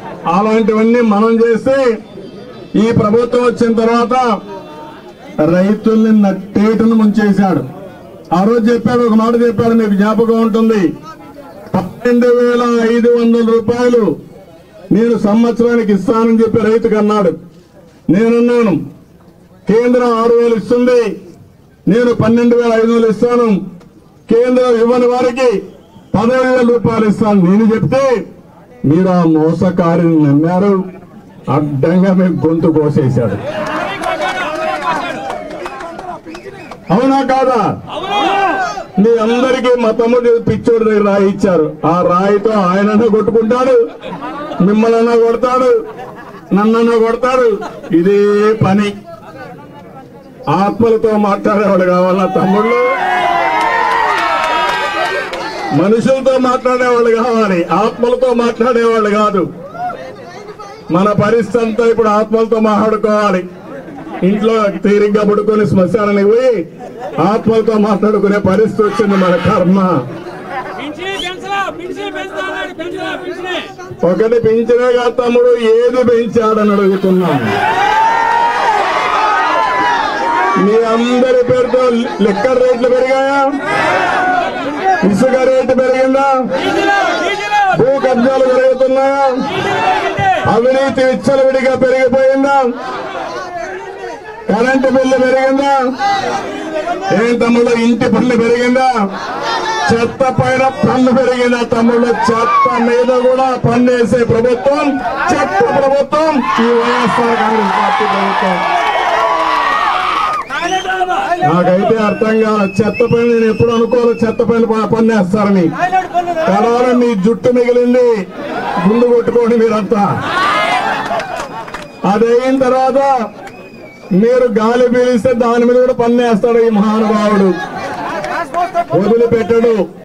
అలాంటివన్నీ మనం చేస్తే ఈ ప్రభుత్వం వచ్చిన తర్వాత రైతుల్ని నట్టేటను ముంచేశాడు. ఆ రోజు చెప్పాడు, ఒక మాట చెప్పాడు, మీకు జ్ఞాపకం ఉంటుంది. 12,500 రూపాయలు నేను సంవత్సరానికి ఇస్తానని చెప్పి రైతుకు అన్నాడు. నేనున్నాను, కేంద్రం 6,000 ఇస్తుంది, నేను 12,500 ఇస్తాను, కేంద్రం ఇవ్వని వారికి 15,000 రూపాయలు ఇస్తాను నేను చెప్తే మీరు ఆ మోసకారిని నమ్మారు. అడ్డంగా మీకు గొంతు కోసేశాడు. అవునా కాదా? మీ అందరికీ మా తమ్ముడు పిచ్చోడి దగ్గర రాయి ఇచ్చారు. ఆ రాయితో ఆయనన్నా కొట్టుకుంటాడు, మిమ్మల్ని కొడతాడు, నన్నన్నా కొడతాడు. ఇదే పని. ఆత్మలతో మాట్లాడేవాడు కావాలా తమ్ముళ్ళు? మనుషులతో మాట్లాడేవాళ్ళు కావాలి, ఆత్మలతో మాట్లాడేవాళ్ళు కాదు. మన పరిస్థితి అంతా ఇప్పుడు ఆత్మలతో మాట్లాడుకోవాలి. ఇంట్లో తీరిగ్గా పడుకొని శ్మశానానికి పోయి ఆత్మలతో మాట్లాడుకునే పరిస్థితి వచ్చింది. మన కర్మ. ఒకటి పెంచినే కాదు తమ్ముడు, ఏది పెంచాడని అడుగుతున్నాం. మీ అందరి పేరుతో లిక్కర్ రేట్లు పెరిగాయా? ఇసుక రేటు పెరిగిందా? భూ కబ్జాలు పెరుగుతున్నాయా? అవినీతి విచ్చలవిడిగా పెరిగిపోయిందా? కరెంటు బిల్లు పెరిగిందా? ఏం తమ్ముళ్ళు, ఇంటి పన్ను పెరిగిందా? చెత్త పైన పన్ను పెరిగిందా తమ్ముళ్ళు? చెత్త మీద కూడా పన్ను వేసే ప్రభుత్వం చెత్త ప్రభుత్వం ఈ వైఎస్ఆర్ కాంగ్రెస్ పార్టీ ప్రభుత్వం. నాకైతే అర్థం కాదు. చెత్త పైన నేను ఎప్పుడు అనుకోవాలి చెత్త పైన పన్ను వేస్తారని. కేవలం మీ జుట్టు మిగిలింది, గుండు కొట్టుకోండి మీరంతా. అదైన తర్వాత మీరు గాలి పీలిస్తే దాని మీద కూడా పన్ను వేస్తాడు ఈ మహానుభావుడు, వదిలిపెట్టడు.